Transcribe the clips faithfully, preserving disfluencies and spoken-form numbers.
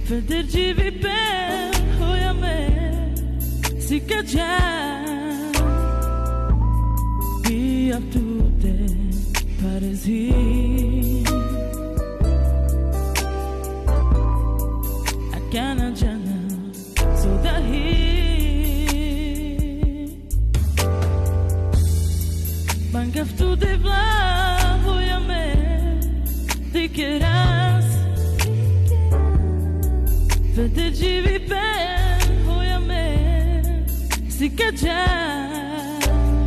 Vederci viver hoja me si ka gjatë Pia tute parezi Akana jana sodahi Mangaftu de vla hoja me Dikeras Vederci viver hoja me si ka gjatë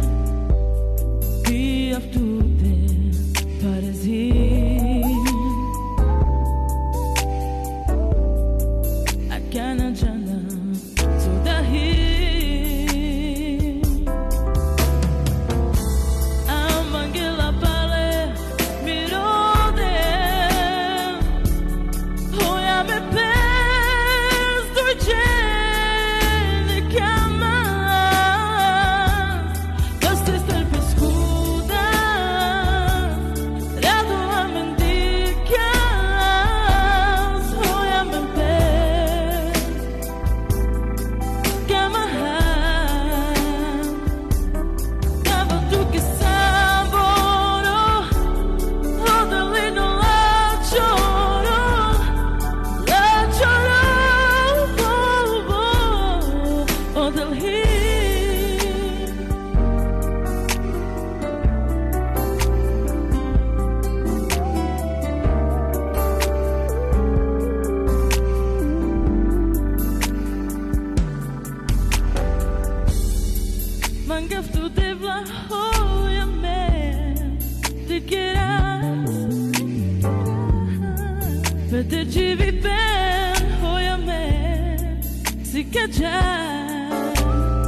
Pia tute parezi Akana jana sodahi Amangela pale mirode Hoja me pes dolce cama Basta estar pescuda Rado a mendicas Hoja me pes Cama Tava tu que saboro Rodalino la choro La choro Odalhi Mangaftu de vla hoja me Te quieras Vederci viver hoja me si ka gjatë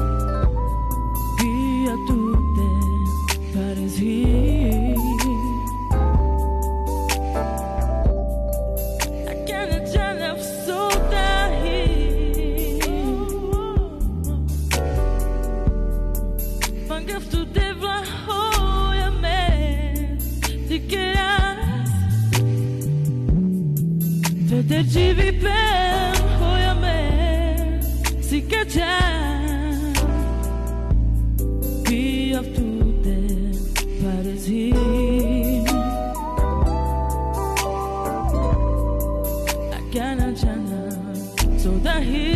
Pia tute parezi Akana jana sodahi Mangaftu de vla hoja me Te quieras Vederci viver hoja me si ka gjatë Pia tute parezi Akana jana sodahi